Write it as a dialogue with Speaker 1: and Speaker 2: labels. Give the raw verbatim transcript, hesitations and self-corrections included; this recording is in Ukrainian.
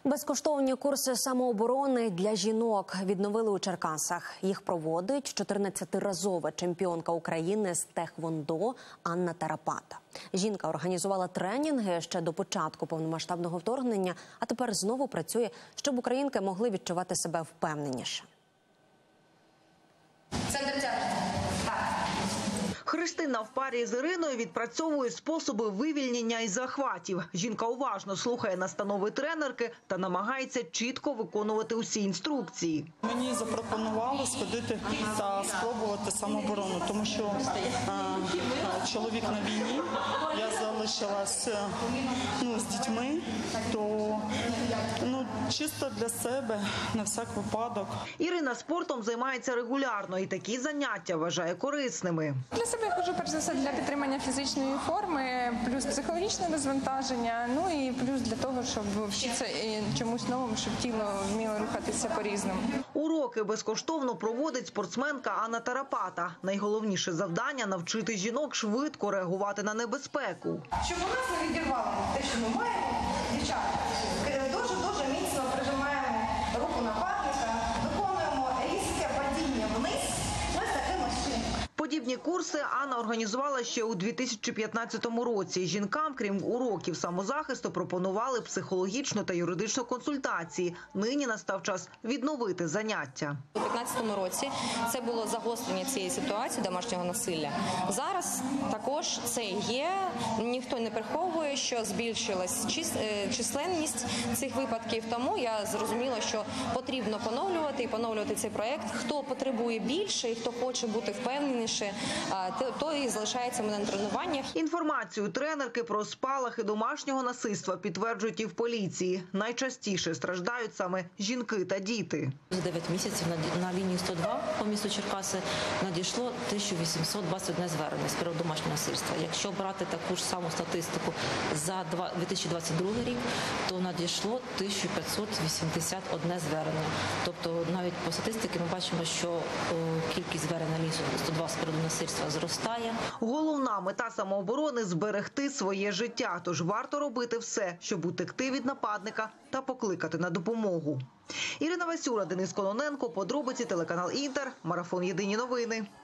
Speaker 1: Безкоштовні курси самооборони для жінок відновили у Черкасах. Їх проводить чотирнадцятиразова чемпіонка України з тхеквондо Анна Тарапата. Жінка організувала тренінги ще до початку повномасштабного вторгнення, а тепер знову працює, щоб українки могли відчувати себе впевненіше.
Speaker 2: Христина в парі з Іриною відпрацьовує способи вивільнення із захватів. Жінка уважно слухає настанови тренерки та намагається чітко виконувати усі інструкції.
Speaker 3: Мені запропонували сходити та спробувати самооборону, тому що а, чоловік на війні, я залишилася ну, з дітьми, то ну, чисто для себе, на всяк випадок.
Speaker 2: Ірина спортом займається регулярно і такі заняття вважає корисними.
Speaker 4: Для себе я ходжу перш за все для підтримання фізичної форми, плюс психологічне розвантаження, ну і плюс для того, щоб вчитися чомусь новому, щоб тіло вміло рухатися по-різному.
Speaker 2: Уроки безкоштовно проводить спортсменка Анна Тарапата. Найголовніше завдання – навчити жінок швидко реагувати на небезпеку.
Speaker 5: Щоб у нас не відірвало те, що ми маємо, дівчата, дуже-дуже міцно прижимаємо руку нападника, виконуємо різке падіння вниз, ось таким ось чином.
Speaker 2: Подібні курси Анна організувала ще у дві тисячі п'ятнадцятому році. Жінкам, крім уроків самозахисту, пропонували психологічну та юридичну консультації. Нині настав час відновити заняття.
Speaker 6: У дві тисячі п'ятнадцятому році це було загострення цієї ситуації домашнього насилля. Зараз також це є. Ніхто не приховує, що збільшилась численність цих випадків. Тому я зрозуміла, що потрібно поновлювати і поновлювати цей проєкт. Хто потребує більше і хто хоче бути впевненіше, то і залишається мене на тренуваннях.
Speaker 2: Інформацію тренерки про спалахи домашнього насильства підтверджують і в поліції. Найчастіше страждають саме жінки та діти.
Speaker 7: За дев'ять місяців на лінії сто два по місту Черкаси надійшло тисяча вісімсот двадцять одне звернення з приводу домашнього насильства. Якщо брати таку ж саму статистику за дві тисячі двадцять другий рік, то надійшло тисяча п'ятсот вісімдесят одне звернення. Тобто навіть по статистиці ми бачимо, що кількість звернень на лінії сто два з приводу насильства зростає.
Speaker 2: Головна мета самооборони – зберегти своє життя. Тож варто робити все, щоб утекти від нападника та покликати на допомогу. Ірина Васюра, Денис Кононенко, подробиці, телеканал Інтер, марафон «Єдині новини».